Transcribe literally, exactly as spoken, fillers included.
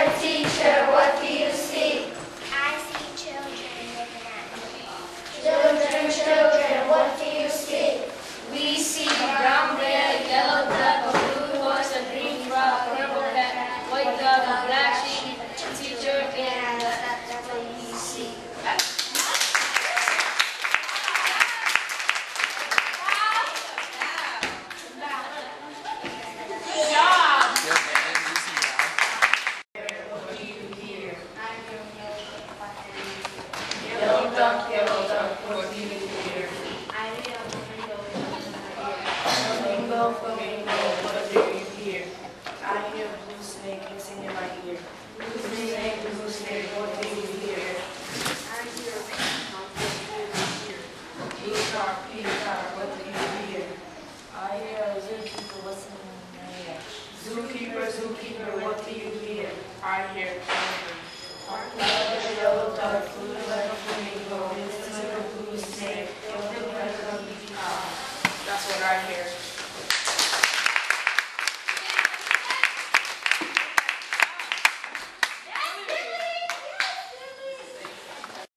Teacher, teacher, what do you see? I see children looking at me. Children, children, what do you see? We see a brown bear, a yellow duck, a blue horse, a green frog, a purple cat, white dog, a black sheep, a teacher, and that's what we see. Yellow duck, yellow duck, what do you hear? I hear a flamingo in my ear. Flamingo, flamingo, what do you hear? I hear a blue snake hissing in my ear. Blue snake, blue snake, what do you hear? I hear a peacock in Peacock, peacock, what do you hear? I hear a zookeeper whistling in my ear. Zookeeper, zookeeper, what do you hear? I hear thunder. Yellow duck, blue like a flamingo, hissing like a blue snake, yellow like a peacock. That's what I hear.